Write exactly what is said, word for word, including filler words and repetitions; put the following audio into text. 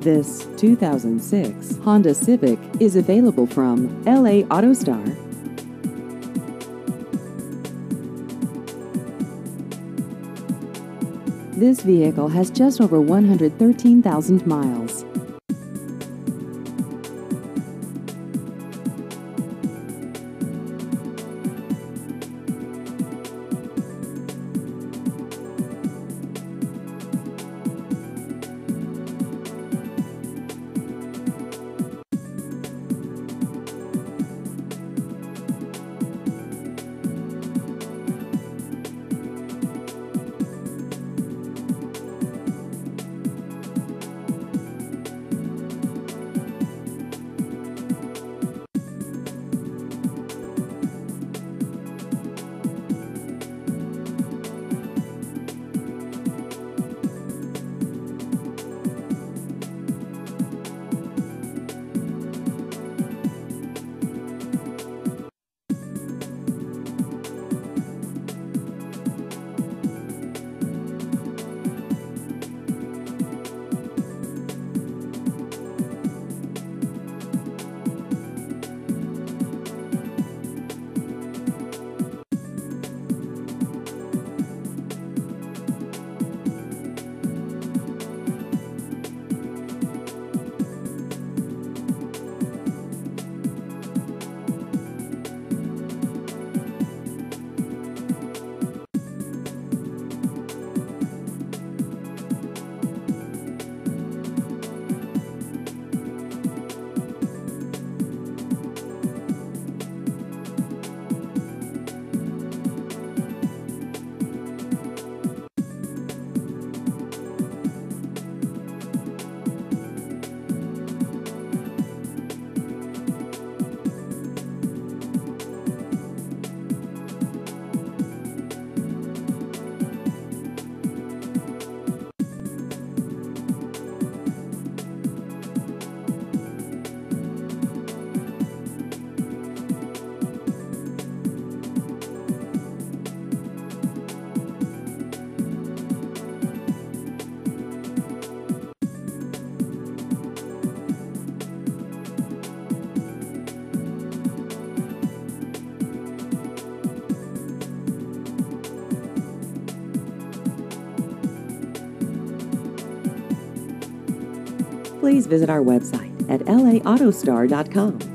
This two thousand six Honda Civic is available from L A AutoStar. This vehicle has just over one hundred thirteen thousand miles. Please visit our website at L A Autostar dot com.